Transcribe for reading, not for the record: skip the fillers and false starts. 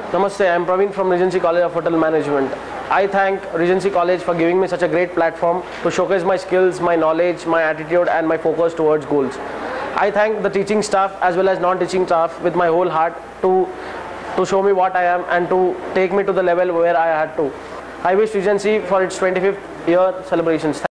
Namaste, I am Praveen from Regency College of Hotel Management. I thank Regency College for giving me such a great platform to showcase my skills, my knowledge, my attitude and my focus towards goals. I thank the teaching staff as well as non-teaching staff with my whole heart to show me what I am and to take me to the level where I had to. I wish Regency for its 25th year celebrations.